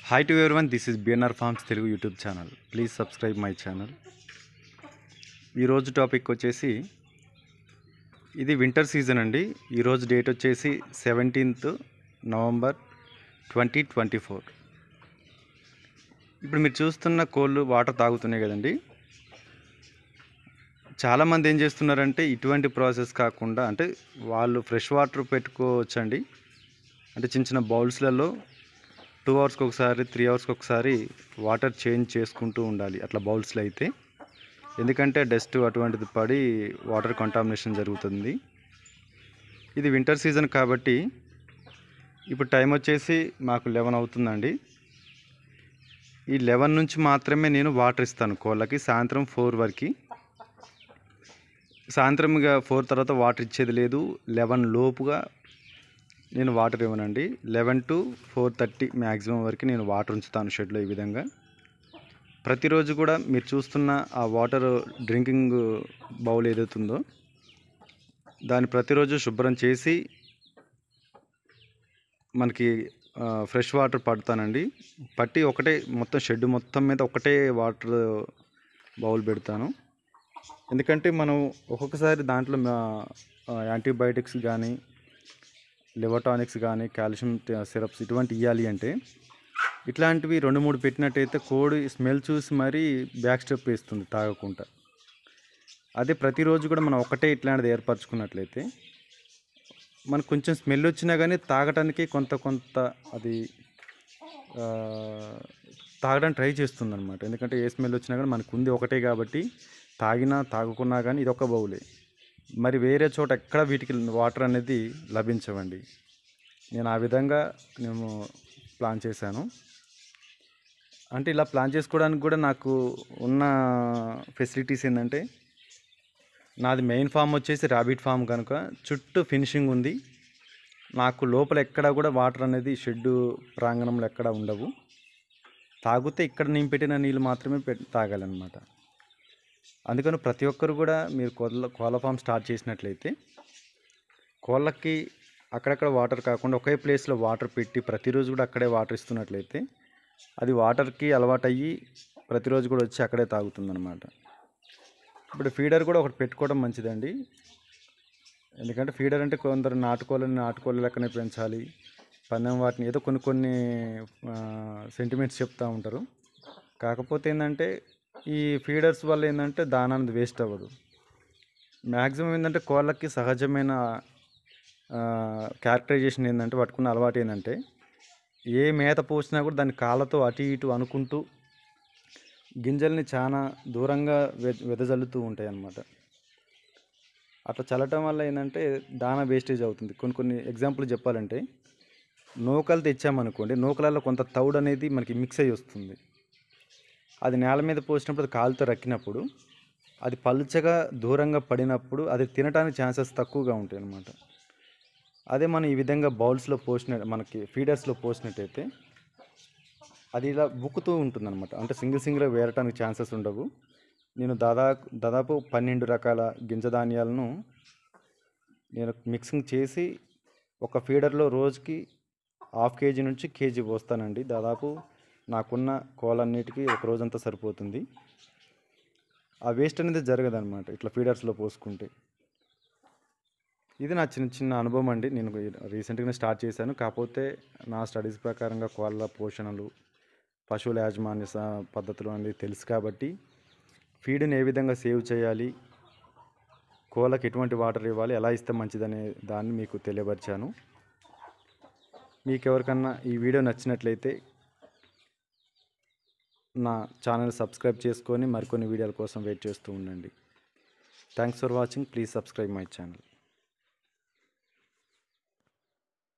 Hi to everyone, this is BNR farms Telugu YouTube channel. Please subscribe my channel. ఈరోజు topic వచ్చేసి ఇది winter season అండి. ఈరోజు date వచ్చేసి 17th నవంబర్ 2024. ఇప్పుడు మీరు చూస్తున్న కోళ్ళు వాటర్ తాగుతున్నాయి కదండి. చాలామంది ఏం చేస్తున్నారంటే ఇటువంటి ప్రాసెస్ కాకుండా అంటే వాళ్ళు ఫ్రెష్ వాటర్ పెట్టుకోవచ్చండి. అంటే చిన్న చిన్న బౌల్స్లలో 2 అవర్స్కి ఒకసారి 3 అవర్స్కి ఒకసారి వాటర్ చేంజ్ చేసుకుంటూ ఉండాలి అట్లా బౌల్స్లో అయితే. ఎందుకంటే డస్ట్ అటువంటిది పడి వాటర్ కంటామినేషన్ జరుగుతుంది. ఇది వింటర్ సీజన్ కాబట్టి ఇప్పుడు టైం వచ్చేసి మాకు 11 అవుతుందండి. ఈ 11 నుంచి మాత్రమే నేను వాటర్ ఇస్తాను కోళ్ళకి. సాయంత్రం 4 వరకు. సాయంత్రం ఇక 4 తర్వాత వాటర్ ఇచ్చేది లేదు. 11 లోపుగా నేను వాటర్ ఇవ్వనండి. 11 to 4:30 మ్యాక్సిమం వరకు నేను వాటర్ ఉంచుతాను షెడ్లో. ఈ విధంగా ప్రతిరోజు కూడా మీరు చూస్తున్న ఆ వాటర్ డ్రింకింగ్ బౌల్ ఏదైతుందో దాన్ని ప్రతిరోజు శుభ్రం చేసి మనకి ఫ్రెష్ వాటర్ పడతానండి. పట్టి ఒకటే మొత్తం షెడ్ మొత్తం మీద ఒకటే వాటర్ బౌల్ పెడతాను. ఎందుకంటే మనం ఒక్కొక్కసారి దాంట్లో యాంటీబయాటిక్స్ కానీ లివర్ టానిక్స్ కానీ కాల్షియం సిరప్స్ ఇటువంటి ఇవ్వాలి అంటే ఇట్లాంటివి 2-3 పెట్టినట్టయితే కోడి స్మెల్ చూసి మరీ బ్యాక్ స్టెప్ వేస్తుంది తాగకుండా. అదే ప్రతిరోజు కూడా మనం ఒకటే ఇట్లాంటిది ఏర్పరచుకున్నట్లయితే మనకు కొంచెం స్మెల్ వచ్చినా కానీ తాగడానికి కొంత అది తాగడానికి ట్రై చేస్తుంది అనమాట. ఎందుకంటే ఏ స్మెల్ వచ్చినా కానీ మనకు ఉంది ఒకటే కాబట్టి తాగినా తాగకున్నా కానీ ఇదొక బౌలే. మరి వేరే చోట ఎక్కడ వీటికి వాటర్ అనేది లభించవండి. నేను ఆ విధంగా నేను ప్లాన్ చేశాను. అంటే ఇలా ప్లాన్ చేసుకోవడానికి కూడా నాకు ఉన్న ఫెసిలిటీస్ ఏంటంటే నాది మెయిన్ ఫామ్ వచ్చేసి ర్యాబిట్ ఫామ్ కనుక చుట్టూ ఫినిషింగ్ ఉంది. నాకు లోపల ఎక్కడ కూడా వాటర్ అనేది షెడ్డు ప్రాంగణంలో ఎక్కడ ఉండవు. తాగితే ఇక్కడ నేను పెట్టిన నీళ్ళు మాత్రమే తాగాలన్నమాట. అందుకని ప్రతి ఒక్కరు కూడా మీరు కోళ్ళ ఫామ్ స్టార్ట్ చేసినట్లయితే కోళ్ళకి అక్కడక్కడ వాటర్ కాకుండా ఒకే ప్లేస్లో వాటర్ పెట్టి ప్రతిరోజు కూడా అక్కడే వాటర్ ఇస్తున్నట్లయితే అది వాటర్కి అలవాటు అయ్యి ప్రతిరోజు కూడా వచ్చి అక్కడే తాగుతుందన్నమాట. ఇప్పుడు ఫీడర్ కూడా ఒకటి పెట్టుకోవడం మంచిదండి. ఎందుకంటే ఫీడర్ అంటే కొందరు నాటుకోళ్ళ లెక్కనే పెంచాలి, పందెం వాటిని ఏదో కొన్ని సెంటిమెంట్స్ చెప్తూ ఉంటారు. కాకపోతే ఏంటంటే ఈ ఫీడర్స్ వల్ల ఏంటంటే దానా అనేది వేస్ట్ అవ్వదు. మ్యాక్సిమం ఏంటంటే కోళ్ళకి సహజమైన క్యారెక్టరైజేషన్ ఏంటంటే పట్టుకున్న అలవాటు ఏంటంటే ఏ మేత పోసినా కూడా దాని కాళ్ళతో అటు ఇటు అనుకుంటూ గింజల్ని చాలా దూరంగా వెదజల్లుతూ ఉంటాయి అన్నమాట. అట్లా చల్లటం వల్ల ఏంటంటే దానా వేస్టేజ్ అవుతుంది. కొన్ని ఎగ్జాంపుల్ చెప్పాలంటే నూకలు తెచ్చామనుకోండి, నూకలలో కొంత తౌడు అనేది మనకి మిక్స్ అయ్యి వస్తుంది. అది నేల మీద పోసినప్పుడు అది కాలుతో రక్కినప్పుడు అది పలుచగా దూరంగా పడినప్పుడు అది తినడానికి ఛాన్సెస్ తక్కువగా ఉంటాయి అన్నమాట. అదే మనం ఈ విధంగా బౌల్స్లో మనకి ఫీడర్స్లో పోసినట్టయితే అది ఇలా బుక్కుతూ ఉంటుందన్నమాట. అంటే సింగిల్గా వేరటానికి ఛాన్సెస్ ఉండవు. నేను దాదాపు 12 రకాల గింజ ధాన్యాలను నేను మిక్సింగ్ చేసి ఒక ఫీడర్లో రోజుకి 1/2 kg నుంచి 1 kg పోస్తానండి. దాదాపు నాకున్న కోళ్ళన్నిటికీ ఒక రోజంతా సరిపోతుంది. ఆ వేస్ట్ అనేది జరగదన్నమాట ఇట్లా ఫీడర్స్లో పోసుకుంటే. ఇది నా చిన్న అనుభవం అండి. నేను రీసెంట్గానే స్టార్ట్ చేశాను. కాకపోతే నా స్టడీస్ ప్రకారంగా కోళ్ళ పోషణలు, పశువుల యాజమాన్య పద్ధతులు అనేది తెలుసు కాబట్టి ఫీడ్ని ఏ విధంగా సేవ్ చేయాలి, కోళ్ళకి ఎటువంటి వాటర్ ఇవ్వాలి, ఎలా ఇస్తే మంచిదనే దాన్ని మీకు తెలియపరిచాను. మీకు ఎవరికన్నా ఈ వీడియో నచ్చినట్లయితే నా ఛానల్ సబ్స్క్రైబ్ చేసుకొని మరికొన్ని వీడియోల కోసం వెయిట్ చేస్తూ ఉండండి. Thanks for watching. Please subscribe my channel.